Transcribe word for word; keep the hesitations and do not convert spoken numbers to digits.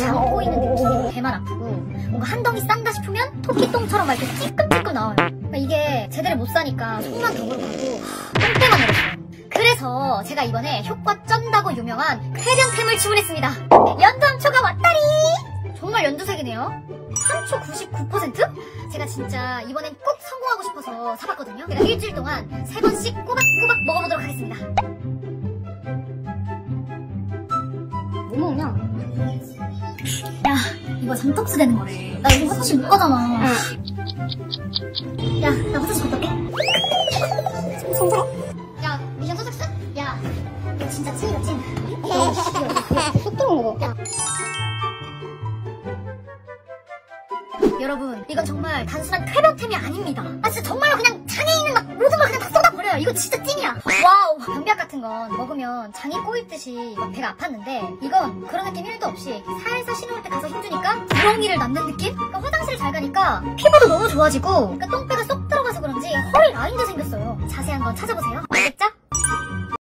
장 꼬이는 느낌, 배만 아프고 뭔가 한 덩이 싼다 싶으면 토끼똥처럼 막 이렇게 찌끔찌끔 나와요. 그러니까 이게 제대로 못 사니까 속만 더 불고 똥때만 내렸어요. 그래서 제가 이번에 효과 쩐다고 유명한 쾌변템을 주문했습니다. 연두함초가 왔다리! 정말 연두색이네요. 함초 구십구 퍼센트? 제가 진짜 이번엔 꼭 성공하고 싶어서 사봤거든요. 제가 일주일 동안 세 번씩 꼬박꼬박 먹어보도록 하겠습니다. 뭐 먹냐? 야, 이거 잠떡스 되는 거래. 나 이거 화장실 못 가잖아. 응. 야, 나 화장실 갔다 올게. 야, 미션 소삭스? 야, 이거 진짜 찐이다, 찐. 쏙 들어온 거. 야. 여러분, 이건 정말 단순한 쾌변템이 아닙니다. 아 진짜 정말로 그냥 장에 있는 막 모든 걸 그냥 다 쏟아버려요. 이거 진짜 찐이야. 와우. 변비약 같은 건 먹으면 장이 꼬이듯이 막 배가 아팠는데 이건 그런 느낌 일도 없이 살살 씻어올 때 가서 힘주니까 구렁이를 남는 느낌? 그러니까 화장실 잘 가니까 피부도 너무 좋아지고 그러니까 똥배가 쏙 들어가서 그런지 허리 라인도 생겼어요. 자세한 건 찾아보세요. 알겠죠?